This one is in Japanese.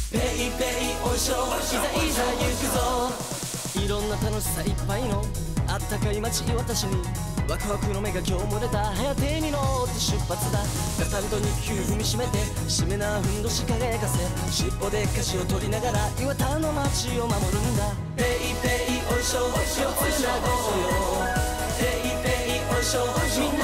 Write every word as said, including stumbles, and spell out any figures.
ペイペイおいしょいざいざ行くぞ。いろんな楽しさいっぱいのあったかい街私にワクワクの目が今日も出た。早手に乗って出発だ。ガタンと日給踏みしめてしめなふんどし輝かせ尻尾で歌詞を取りながら岩田の街を守るんだ。ペイペイおいしょ手をつなごうよ。ペイペイおいしょみん